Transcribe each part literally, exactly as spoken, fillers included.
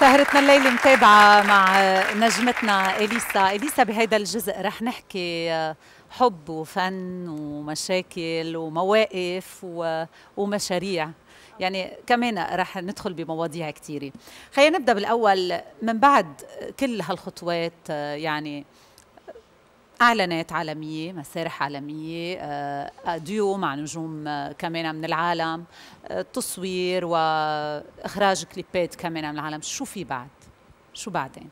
سهرتنا الليلة متابعة مع نجمتنا إليسا. إليسا بهيدا الجزء رح نحكي حب وفن ومشاكل ومواقف ومشاريع، يعني كمان رح ندخل بمواضيع كتيرة. خلينا نبدأ بالأول، من بعد كل هالخطوات يعني إعلانات عالمية، مسارح عالمية، ديو مع نجوم كمان من العالم، تصوير وإخراج كليبات كمان من العالم، شو في بعد؟ شو بعدين؟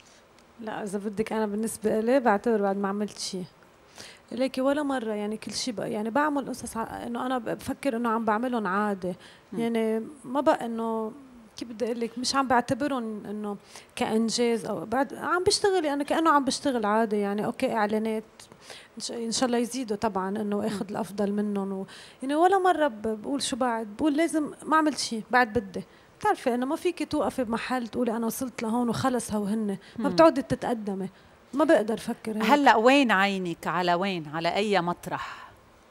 لا إذا بدك أنا بالنسبة لي بعتبر بعد ما عملت شيء، ليكي ولا مرة يعني كل شيء بقى يعني بعمل قصص إنه أنا بفكر إنه عم بعملهم عادة، يعني ما بقى إنه كيف بدي أقول لك مش عم بعتبرهم إنه كإنجاز أو بعد عم بشتغل يعني كأنه عم بشتغل عادي، يعني أوكي إعلانات إن شاء الله يزيدوا طبعا إنه آخذ الأفضل منهم و... يعني ولا مرة بقول شو بعد، بقول لازم ما عملت شيء بعد بدي. بتعرفي إنه ما فيك توقفي بمحل تقولي أنا وصلت لهون وخلص هوهن، ما بتعودي تتقدمي، ما بقدر أفكر هيك. هلا وين عينك على وين؟ على أي مطرح؟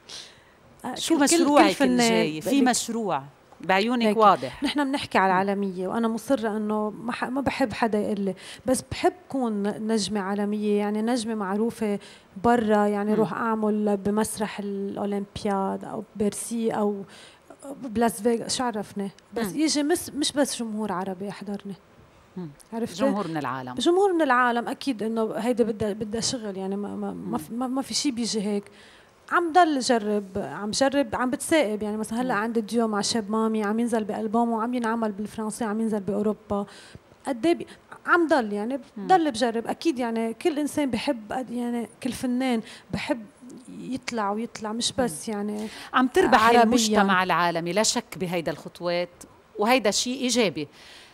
آه شو كل مشروعك كل الجاي؟ في مشروع بعيونك واضح. نحن بنحكي على العالمية وأنا مصرة إنه ما, ما بحب حدا يقول لي، بس بحب كون نجمة عالمية، يعني نجمة معروفة برا، يعني روح أعمل بمسرح الأولمبياد أو بيرسي أو بلاس فيغاس، شو عرفني، بس م. يجي مش مش بس جمهور عربي يحضرني، عرفت؟ جمهور من العالم، جمهور من العالم أكيد إنه هيدا بدها بدها شغل، يعني ما ما ما, ما, ما في شيء بيجي هيك. عم ضل جرب عم جرب عم بتسائب، يعني مثلا هلا عندي ديو مع شاب مامي عم ينزل بألبوم وعم ينعمل بالفرنسي، عم ينزل بأوروبا قد ايه، عم ضل يعني بضل بجرب اكيد، يعني كل انسان بحب، يعني كل فنان بحب يطلع ويطلع مش بس يعني عم تربح المجتمع العالمي لا شك بهيدا الخطوات، وهيدا شيء ايجابي.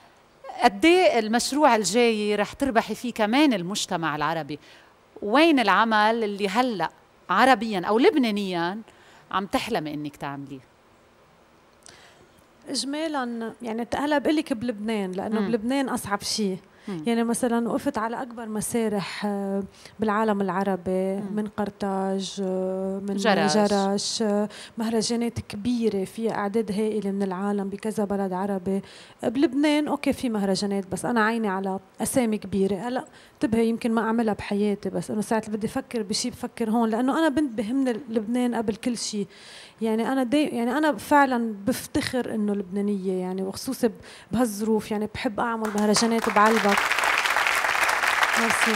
قد ايه المشروع الجاي رح تربحي فيه كمان المجتمع العربي؟ وين العمل اللي هلا عربيا او لبنانيا عم تحلمي انك تعمليه؟ اجمالا يعني هلا بقول لك بلبنان، لانه بلبنان اصعب شيء، يعني مثلا وقفت على اكبر مسارح بالعالم العربي، مم. من قرطاج، من جرش, جرش مهرجانات كبيره فيها اعداد هائله من العالم بكذا بلد عربي. بلبنان اوكي في مهرجانات، بس انا عيني على اسامي كبيره. هلا انتبهي يمكن ما اعملها بحياتي، بس انه ساعه بدي افكر بشيء بفكر هون، لانه انا بنت بهمني لبنان قبل كل شيء، يعني انا دي يعني انا فعلا بفتخر انه لبنانيه، يعني وخصوصا بهالظروف، يعني بحب اعمل مهرجانات بعلبك. ميرسي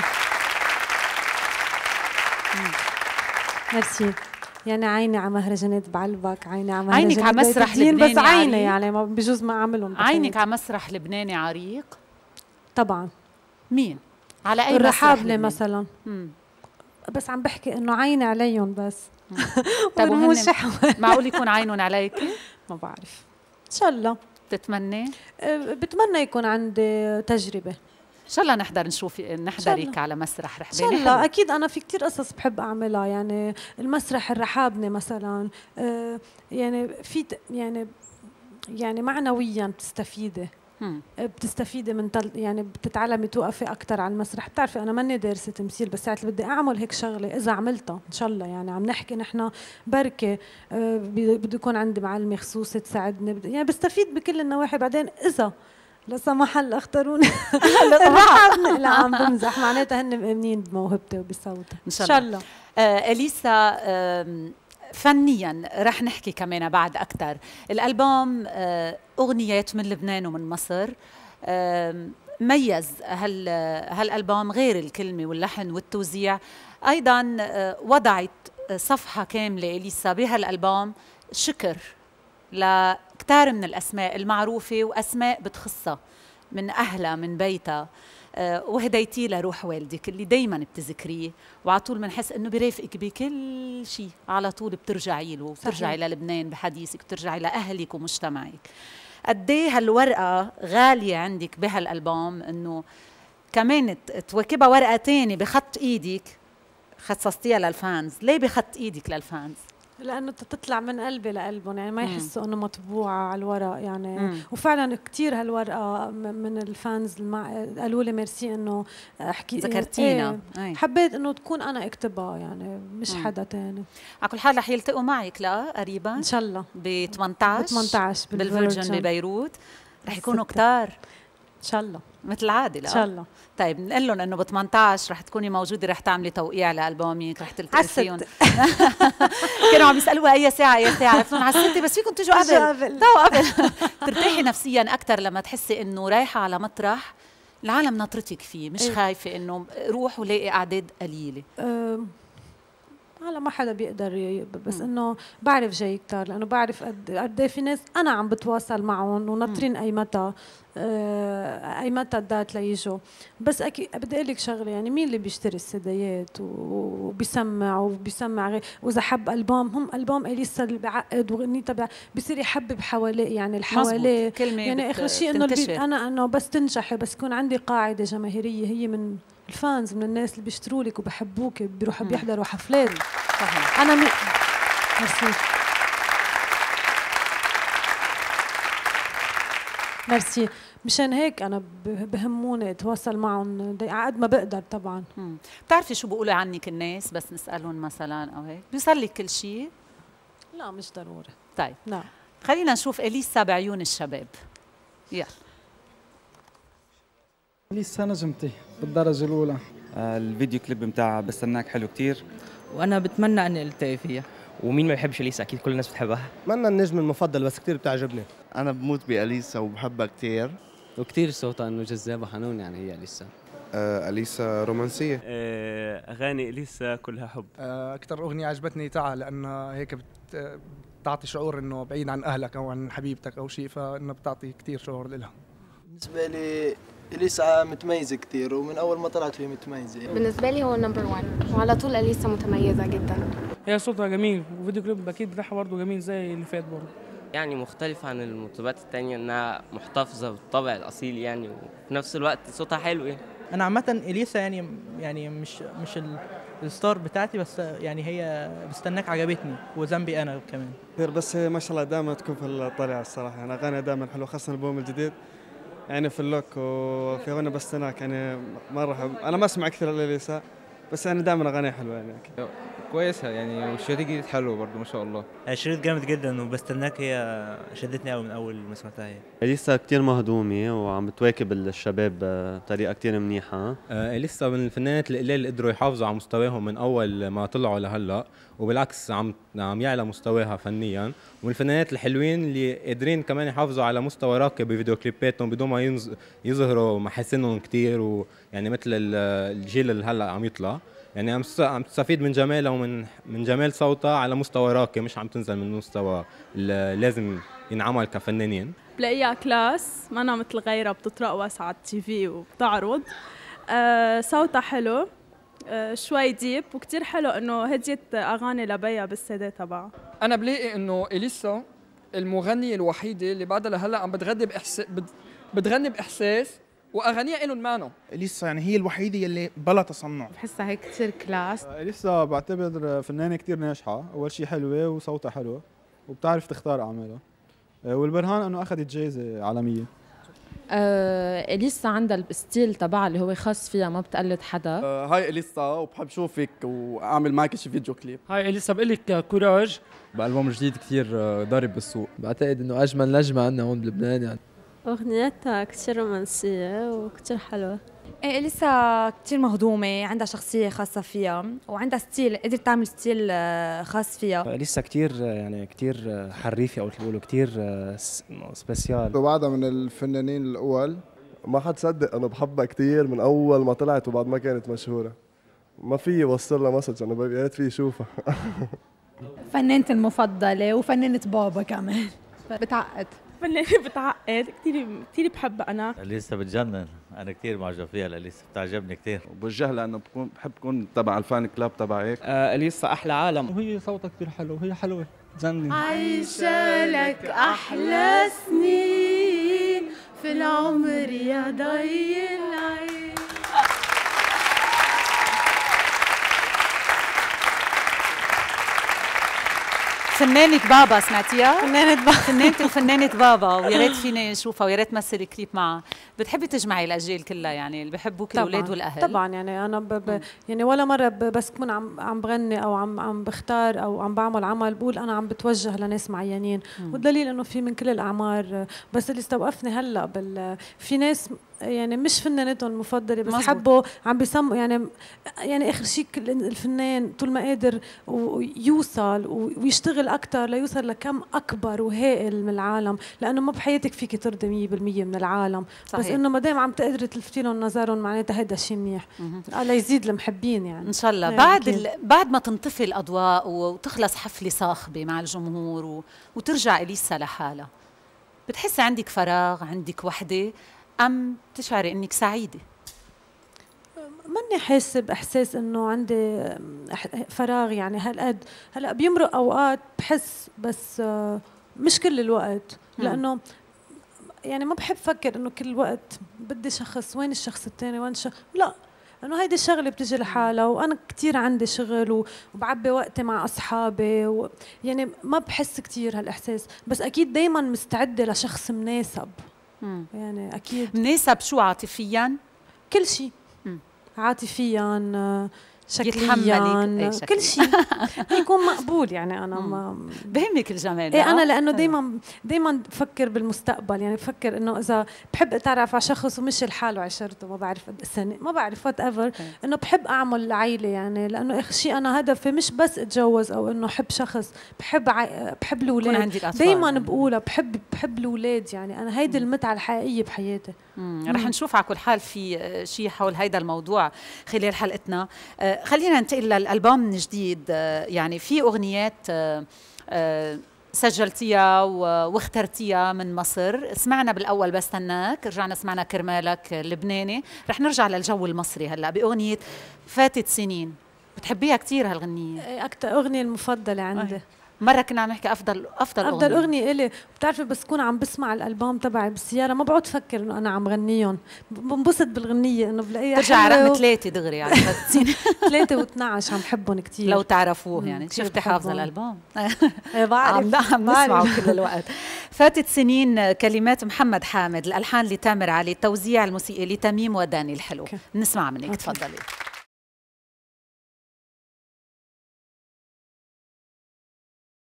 ميرسي، يعني عيني على مهرجانات بعلبك، عيني على مهرجانات عينك على مسرح لبناني بس عيني عريق. يعني ما بجوز ما اعملهم. عينك على مسرح لبناني عريق طبعا. مين؟ على اي الرحابلة مثلا. مم. بس عم بحكي انه عيني عليهم بس. طب وهن معقول يكون عينهم عليك؟ ما بعرف، ان شاء الله. بتتمنى؟ أه بتمنى يكون عندي تجربه، ان شاء الله نحضر نشوف نحضرك على مسرح رحباني. ان شاء الله اكيد، انا في كتير قصص بحب اعملها، يعني المسرح الرحابني مثلا، أه يعني في يعني يعني معنويا بتستفيدي، بتستفيدي من تل يعني بتتعلمي توقفي اكثر على المسرح. بتعرفي انا ماني دارسه تمثيل، بس ساعه اللي بدي اعمل هيك شغله اذا عملتها ان شاء الله، يعني عم نحكي نحن بركه أه بده يكون عندي معلمه خصوصي تساعدني، يعني بستفيد بكل النواحي. بعدين اذا لا سمح الله اختاروني لا عم بمزح، معناتها هن مؤمنين بموهبتي وبصوتي ان شاء الله, الله. آه اليسا، آه فنيا رح نحكي كمان بعد أكتر. الألبوم أغنيات من لبنان ومن مصر، ميز هال هالألبوم غير الكلمة واللحن والتوزيع، أيضا وضعت صفحة كاملة إليسا بهالألبوم شكر لكتار من الأسماء المعروفة وأسماء بتخصها من أهلها من بيتها، وهديتي لروح والدك اللي دايما بتذكريه، وعلى طول بنحس انه برافقك بكل شيء، على طول بترجعي له وبترجعي للبنان بحديثك، بترجعي لاهلك ومجتمعك. قد ايه هالورقه غاليه عندك بهالالبوم، انه كمان تواكبها ورقه ثانيه بخط ايدك خصصتيها للفانز. ليه بخط ايدك للفانز؟ لانه تطلع من قلبي لقلبهم، يعني ما يحسوا انه مطبوعه على الورق يعني. مم. وفعلا كثير هالورقه من الفانز قالوا لي ميرسي انه احكي ذكرتينا. ايه حبيت انه تكون انا اكتبها، يعني مش مم. حدا تاني. على كل حال رح يلتقوا معك لا قريبا ان شاء الله ب ثمانية عشر ب ثمانية عشر بالفيرجن ببيروت، رح يكونوا كتار. شاء الله مثل عادل. ان شاء الله. طيب نقول لهم انه ب ثمانية عشر رح تكوني موجوده، رح تعملي توقيع لالبومك، رح تلتقي فيهم. كانوا عم يسالوها اي ساعه اي ساعه، قلت لهم على الستة بس فيكم تيجوا قبل. تو قبل ترتاحي نفسيا اكثر لما تحسي انه رايحه على مطرح العالم ناطرتك فيه، مش إيه؟ خايفه انه روح ولاقي اعداد قليله. أه هلا ما حدا بيقدر ي... بس انه بعرف جاي كتار، لانه بعرف قد قد ايه في ناس انا عم بتواصل معهم وناطرين اي متى آه اي متى الدات ليجوا. بس اكيد بدي اقول لك شغله، يعني مين اللي بيشتري السيديات وبيسمع وبيسمع غير، واذا حب البوم هم البوم اليسا اللي بيعقد واغنيتها بصير يحبب حواليه، يعني اللي حواليه يعني اخر شيء انه انا انه بس تنجحي، بس يكون عندي قاعده جماهيريه هي من الفانز، من الناس اللي بيشتروا لك وبحبوك بيروحوا بيحضروا حفلات. صحيح. انا مي... ميرسي ميرسي مشان هيك انا بهموني اتواصل معهم على قد ما بقدر طبعا. مم. بتعرفي شو بيقولوا عنك الناس بس نسالهم مثلا او هيك؟ بيوصل لك كل شيء؟ لا مش ضروري. طيب لا خلينا نشوف اليسا بعيون الشباب. يلا. اليسا نجمتي بالدرجه الاولى. آه الفيديو كليب بتاعها بستناك حلو كتير، وانا بتمنى اني التقي فيها. ومين ما بيحبش اليسا؟ اكيد كل الناس بتحبها. منا النجم المفضل بس كتير بتعجبني. انا بموت باليسا وبحبها كتير، وكتير صوتها انه جذاب وحنون، يعني هي اليسا. آه اليسا رومانسيه. آه اغاني اليسا كلها حب. آه اكثر اغنيه عجبتني تعال، لانها هيك بت بتعطي شعور انه بعيد عن اهلك او عن حبيبتك او شيء، فانه بتعطي كثير شعور لها. بالنسبه لي اليسا متميزه كثير، ومن اول ما طلعت وهي متميزه. بالنسبه لي هو نمبر واحد، وعلى طول اليسا متميزه جدا. هي صوتها جميل، وفيديو كليب اكيد بتاعها برضه جميل زي اللي فات برضه. يعني مختلفة عن المطربات التانية، انها محتفظة بالطبع الاصيل يعني، وفي نفس الوقت صوتها حلو يعني. انا عامة اليسا يعني يعني مش مش الستار بتاعتي، بس يعني هي بستناك عجبتني وذنبي انا كمان. بس ما شاء الله دائما تكون في الطلعة الصراحة، يعني اغانيها دائما حلوة، خاصة الالبوم الجديد يعني في اللوك، وفي اغنية بستناك يعني مرة حب. انا ما اسمع كثير اليسا بس يعني دائما اغانيها حلوة يعني. كويسة يعني، والشريط الجديد حلو برضه ما شاء الله. الشريط جامد جدا وبستناك، هي شدتني قوي من اول ما سمعتها. هي اليسا كثير مهضومة وعم بتواكب الشباب بطريقة كثير منيحة. آه اليسا من الفنانات القليل اللي قدروا يحافظوا على مستواهم من اول ما طلعوا لهلا، وبالعكس عم عم يعلى مستواها فنيا، ومن الفنانات الحلوين اللي قادرين كمان يحافظوا على مستوى راقي بفيديو كليباتهم بدون ما يظهروا محاسنهم كثير، ويعني مثل الجيل اللي هلا عم يطلع، يعني عم عم تستفيد من جمالها ومن من جمال صوتها على مستوى راقي، مش عم تنزل من مستوى لازم ينعمل كفنانين. بلاقيها كلاس، ما أنا مثل غيرها بتترقص على التي في وبتعرض. آه صوتها حلو، آه شوي ديب، وكتير حلو انه هديت اغاني لبيا بالسي تبعها. انا بلاقي انه اليسا المغنيه الوحيده اللي بعدها لهلا عم بتغني باحساس، بتغني باحساس واغانيها لهم معنى. اليسا يعني هي الوحيده يلي بلا تصنع. بحسها هيك كثير كلاس. اليسا بعتبر فنانه كثير ناجحه، اول شيء حلوه وصوتها حلو وبتعرف تختار اعمالها، والبرهان انه اخذت جائزه عالميه. آه اليسا عندها الستيل تبعها اللي هو خاص فيها، ما بتقلد حدا. آه هاي اليسا وبحب شوفك واعمل معك شي فيديو كليب. هاي اليسا بقول لك كوراج، بألبوم جديد كثير ضارب بالسوق. بعتقد انه اجمل نجمه عندنا هون بلبنان يعني. اغنيتها كثير رومانسيه وكثير حلوه. ايه اليسا كثير مهضومه، عندها شخصيه خاصه فيها وعندها ستيل، قدرت تعمل ستيل خاص فيها. اليسا كثير يعني كثير حريفه او بيقولوا كثير سبيسيال. وبعدها من الفنانين الاول، ما حد صدق انا بحبها كثير من اول ما طلعت وبعد ما كانت مشهوره. ما في وصل لها مسج، انا يا ريت في يشوفها. فنانتي المفضله وفنانه بابا كمان. بتعقد فنانة بتعقد كثير كثير بحبها انا. اليسا بتجنن، انا كثير معجب فيها، اليسا بتعجبني كثير. وبوجه لها انه بكون بحب كون تبع الفان كلاب تبعك. آه اليسا احلى عالم، وهي صوتها كثير حلو وهي حلوه تجنن. عايشه لك احلى سنين في العمر يا ضي العين. فنانة بابا سمعتيها؟ فنانة بابا فنانتي وفنانة بابا، ويا ريت فينا نشوفها ويا ريت تمثل كليب معها. بتحبي تجمعي الاجيال كلها يعني اللي بحبوك الاولاد والاهل؟ طبعا يعني انا ب ب يعني ولا مره بس كون عم عم بغني او عم عم بختار او عم بعمل عمل بقول انا عم بتوجه لناس معينين، والدليل انه في من كل الاعمار. بس اللي استوقفني هلا بال في ناس يعني مش فنانتهم المفضله، بس مزبوط. حبوا عم بيسموا يعني يعني اخر شيء الفنان طول ما قادر ويوصل ويشتغل اكثر ليوصل لكم اكبر وهائل من العالم، لانه ما بحياتك فيك ترضي مية بالمية من العالم. صحيح. بس انه ما دام عم تقدري تلفتي لهم نظرهم معناتها هيدا شيء منيح. الله يزيد المحبين يعني ان شاء الله. يعني بعد ال... بعد ما تنطفي الاضواء وتخلص حفله صاخبه مع الجمهور و... وترجع اليسا لحالها، بتحسي عندك فراغ، عندك وحده، ام تشعري انك سعيده؟ ماني حاسه باحساس انه عندي فراغ يعني هالقد. هلا بيمرق اوقات بحس، بس مش كل الوقت، لانه يعني ما بحب فكر انه كل وقت بدي شخص، وين الشخص الثاني، وين الشخص، لا، انه هيدي الشغله بتجي لحالها، وانا كثير عندي شغل وبعبي وقتي مع اصحابي و... يعني ما بحس كثير هالاحساس، بس اكيد دائما مستعده لشخص مناسب. مم. يعني اكيد مناسب. شو عاطفيا؟ كل شيء، عاطفيا، شكليا، كل شيء يكون مقبول. يعني انا ما بهمك الجمال. ايه انا لانه دائما دائما بفكر بالمستقبل، يعني بفكر انه اذا بحب اتعرف على شخص ومشي لحاله عشرته ما بعرف قد سنه، ما بعرف وات ايفر، انه بحب اعمل عائله، يعني لانه اخر شيء انا هدفي مش بس اتجوز او انه احب شخص، بحب عي... بحب الاولاد. دائما يعني. بقولها بحب بحب الاولاد، يعني انا هيدي المتعه الحقيقيه بحياتي. رح نشوف على كل حال في شيء حول هيدا الموضوع خلال حلقتنا. خلينا ننتقل للألبوم من جديد. يعني في أغنيات سجلتيها واخترتيها من مصر، سمعنا بالأول بستناك، رجعنا سمعنا كرمالك اللبناني، رح نرجع للجو المصري هلأ بأغنية فاتت سنين. بتحبيها كتير هالغنية؟ أكتر أغنية المفضلة عندي. مرة كنا عم نحكي أفضل أفضل أفضل أغنية, أغنية إلي. بتعرفي بس كون عم بسمع الألبوم تبعي بالسيارة ما بقعد أفكر إنه أنا عم غنيهم، بنبسط بالغنية إنه بلاقيها ترجع رقم ثلاثة دغري يعني ثلاثة واثنعش عم حبهم كتير لو تعرفوه. يعني شفتي حافظة الألبوم؟ إيه بعرف، عم نسمعه كل الوقت. فاتت سنين، كلمات محمد حامد، الألحان لتامر علي، التوزيع الموسيقي لتميم وداني الحلو. نسمع منك، تفضلي.